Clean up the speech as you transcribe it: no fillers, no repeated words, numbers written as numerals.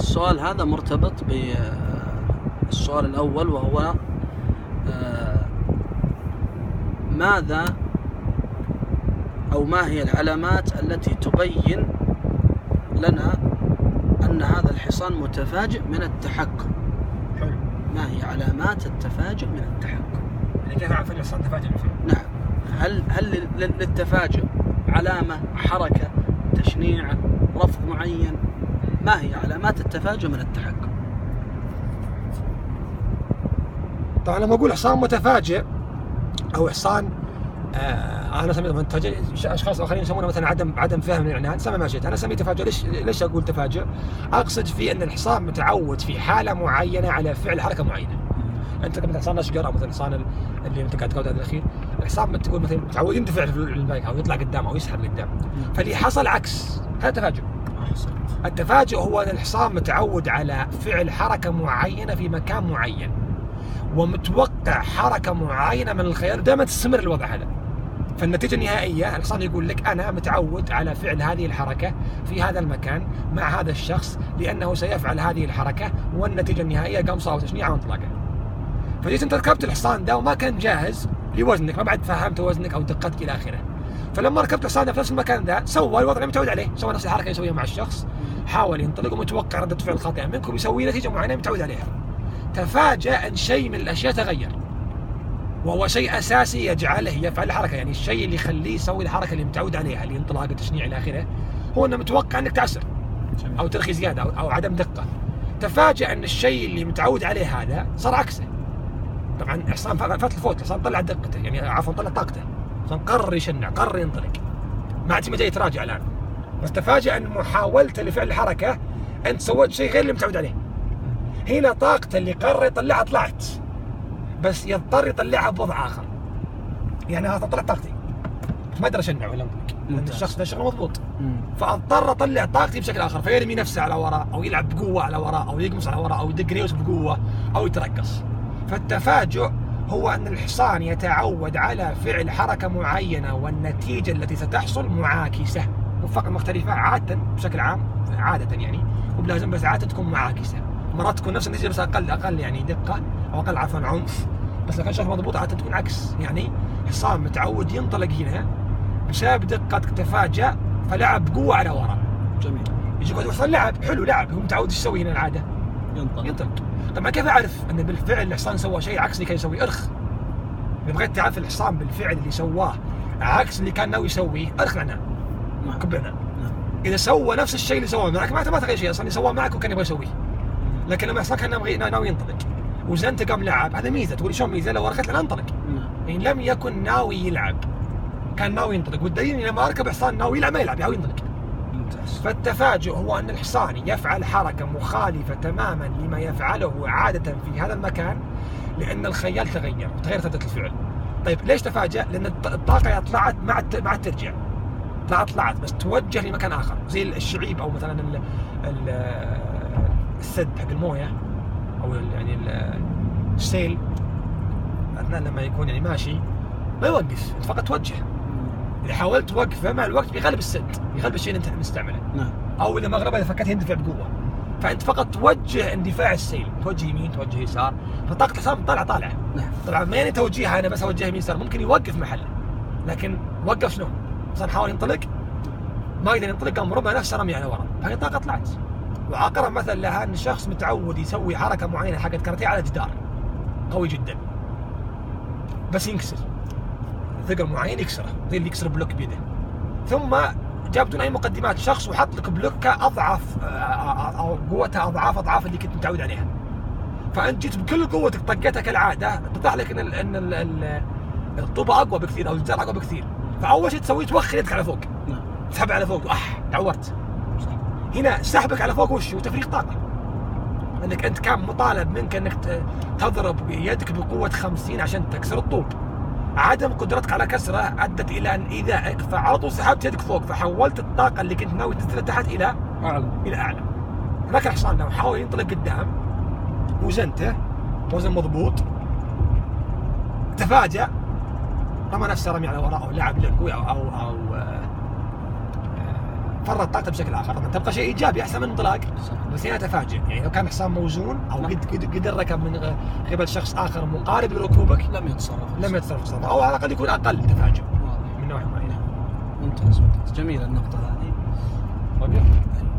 السؤال هذا مرتبط بالسؤال الأول، وهو ماذا أو ما هي العلامات التي تبين لنا أن هذا الحصان متفاجئ من التحكم؟ حلو. ما هي علامات التفاجؤ من التحكم؟ يعني كيف أعرف الحصان تفاجئ من فيه؟ نعم. هل للتفاجؤ علامة، حركة، تشنيع، رفض معين؟ ما هي علامات التفاجؤ من التحكم؟ طبعا لما أقول حصان متفاجئ أو حصان أنا أسميه متفاجئ، أشخاص آخرين يسمونه مثلا عدم فهم الإعلان، سمى ما شئت، أنا أسميه تفاجؤ. ليش أقول تفاجؤ؟ أقصد في أن الحصان متعود في حالة معينة على فعل حركة معينة. أنت مثل حصان أشجر أو مثل الحصان اللي أنت قاعد تقول هذا الأخير، الحصان تقول مثلا متعود يندفع في البايك أو يطلع قدام أو يسحب قدام، فاللي حصل عكس، هذا تفاجؤ. التفاجؤ هو أن الحصان متعود على فعل حركة معينة في مكان معين، ومتوقع حركة معينة من الخيال، دائما تستمر الوضع هذا. فالنتيجة النهائية الحصان يقول لك أنا متعود على فعل هذه الحركة في هذا المكان مع هذا الشخص لأنه سيفعل هذه الحركة، والنتيجة النهائية قمصة أو تشنيع أو انطلاقة. فجيت أنت ركبت الحصان ده وما كان جاهز لوزنك، ما بعد فهمت وزنك أو دقتك إلى آخره، فلما ركبت الحصان في نفس المكان ده سوى الوضع اللي متعود عليه، سوى نفس الحركة يسويها مع الشخص، حاول ينطلق ومتوقع ردة فعل خاطئة منكم يسوي نتيجة معينة متعود عليها. تفاجأ أن شيء من الأشياء تغير، وهو شيء أساسي يجعله يفعل الحركة، يعني الشيء اللي يخليه يسوي الحركة اللي متعود عليها، اللي انطلاق التشنيع إلى آخره، هو أنه متوقع أنك تعسر أو ترخي زيادة أو عدم دقة. تفاجأ أن الشيء اللي متعود عليه هذا صار عكسه. طبعا الحصان فات الفوت، الحصان طلع دقته، يعني عفوا طلع طاقته، الحصان قرر يشنع، قرر ينطلق، ما عاد جاي يتراجع الآن. بس تفاجأ أن محاولته لفعل الحركة أنت سويت شيء غير اللي متعود عليه. هنا طاقته اللي قرر يطلعها طلعت، بس يضطر يطلعها بوضع آخر. يعني هذا طلع طاقتي ما أقدر أشنع ولا أنطلق لأن الشخص ده شغله مضبوط، فأضطر أطلع طاقتي بشكل آخر، فيرمي نفسه على وراء أو يلعب بقوة على وراء أو يقمص على وراء أو يدق ريوس بقوة أو يترقص. فالتفاجؤ هو أن الحصان يتعود على فعل حركة معينة والنتيجة التي ستحصل معاكسة، فقط مختلفة عادة بشكل عام، عادة يعني وبلازم، بس عادة تكون معاكسة. مرات تكون نفس النتيجة بس أقل يعني دقة أو أقل عفوا عنف، بس لو كان شغل مضبوط عادة تكون عكس. يعني حصان متعود ينطلق هنا بسبب دقة تفاجأ فلعب بقوة على وراء. جميل. يجي يقول الحصان لعب حلو، لعب هو متعود ايش يسوي هنا العادة؟ ينطلق. طبعا كيف أعرف أن بالفعل الحصان سوى شيء عكس اللي كان يسويه؟ إذا بغيت تعرف الحصان بالفعل اللي سواه عكس اللي كان ناوي يسويه، أرخ عنه كبرنا. إذا سوى نفس الشيء اللي سواه معك ما تغير شيء، أصلا اللي سواه معك وكان يبغى يسويه. لكن لما الحصان كان ناوي ينطلق وزنت قام لعب، هذا ميزة. تقول شلون ميزة؟ لو أرخت لنا انطلق. يعني لم يكن ناوي يلعب، كان ناوي ينطلق، والدليل لما أركب حصان ناوي يلعب ما يلعب، ناوي ينطلق. فالتفاجؤ هو أن الحصان يفعل حركة مخالفة تماما لما يفعله عادة في هذا المكان، لأن الخيال تغير وتغيرت ردة الفعل. طيب ليش تفاجأ؟ لأن الطاقة طلعت مع الترجيع، طلعت بس توجه لمكان آخر، زي الشعيب أو مثلا السد حق الموية أو يعني السيل، أثناء لما يكون يعني ماشي ما يوقف، فقط توجه. إذا حاولت توقفه مع الوقت بيغلب السد، يغلب الشيء اللي أنت مستعمله. أو إذا مغربه إذا فكته يندفع بقوة، فأنت فقط توجه اندفاع السيل، توجه يمين توجه يسار، فطاقة الحصان طالعة. طبعا ما يعني توجيهها أنا بس أوجه يمين يسار، ممكن يوقف محله، لكن وقف شنو؟ الحصان حاول ينطلق ما يقدر ينطلق، قام رمى نفسه رمي على ورا، فهي طاقة طلعت. وأقرب مثل لها أن الشخص متعود يسوي حركة معينة حقت كاراتيه على جدار قوي جدا، بس ينكسر ثقل معين يكسره، زي اللي يكسر بلوك بيده، ثم جاب بدون أي مقدمات شخص وحط لك بلوكة أضعف أو قوتها أضعاف اللي كنت متعود عليها، فأنت جيت بكل قوتك طقتها كالعادة، اتضح لك إن الطوبة أقوى بكثير أو الجدار أقوى بكثير، فأول شيء تسويه توخر يدك على فوق، تسحب على فوق، تعورت. هنا سحبك على فوق وش هو؟ تفريغ طاقة، انك انت كان مطالب منك انك تضرب يدك بقوة 50 عشان تكسر الطوب، عدم قدرتك على كسره ادت الى ان ايذائك، فعلى طول سحبت يدك فوق، فحولت الطاقة اللي كنت ناوي تنزلها تحت الى اعلى. لكن الحصان لو حاول ينطلق قدام وزنته وزن مضبوط، تفاجأ رمى نفسه رمي على وراء او لعب لعب قوي او فرط طاقته بشكل اخر، طبعا تبقى شيء ايجابي احسن من انطلاق، بس هنا تفاجئ. يعني لو كان حصان موزون او قد ركب من قبل شخص اخر مقارب لركوبك لم يتصرف تصرف، او على الاقل يكون اقل تفاجؤ من نوع معين. ممتاز. جميلة النقطة هذه.